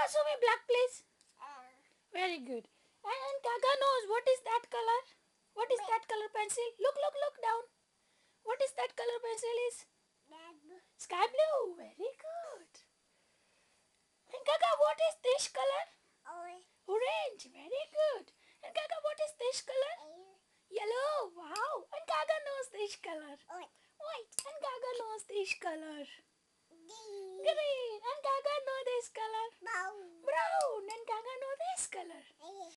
show me black, please. Very good. And Gaga knows what is that color? What is that color pencil? Look, look, look down. What is that color pencil is? Sky blue. Very good. And Gaga, what is this color? Orange. Very good. And Gaga, what is this color? Yellow. Wow. And Gaga knows this color. White. And Gaga knows this color. Green. And Gaga knows this color. Brown. And Gaga knows this color.